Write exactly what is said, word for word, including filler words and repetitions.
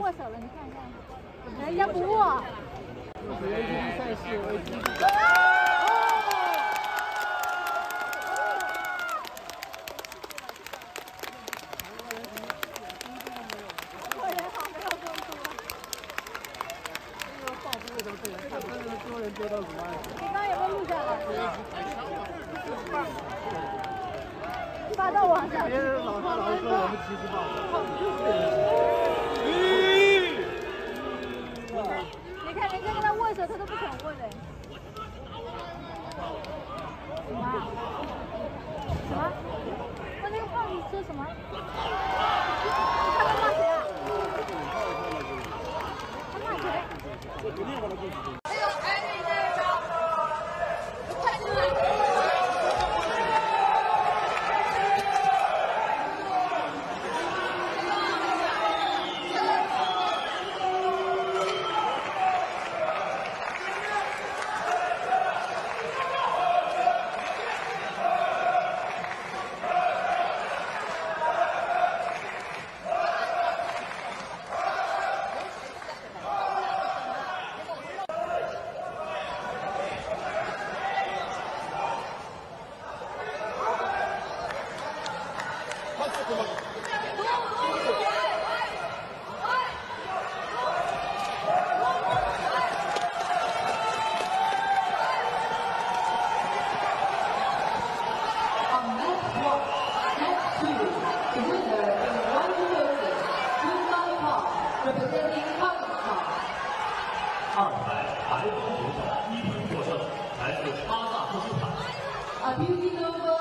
握手了，你看一下，人家不握。 A T P 赛事 A T P。丢到什么？ 你刚刚有没有录下来？发到网上。 别人老是老是说我们歧视报。 你看人家跟他握手，他都不肯握的。什么？什么？他那个胖子说什么？他在骂谁啊？他骂谁？ 二百排球决赛一比获胜，来自哈萨克斯坦。Abiba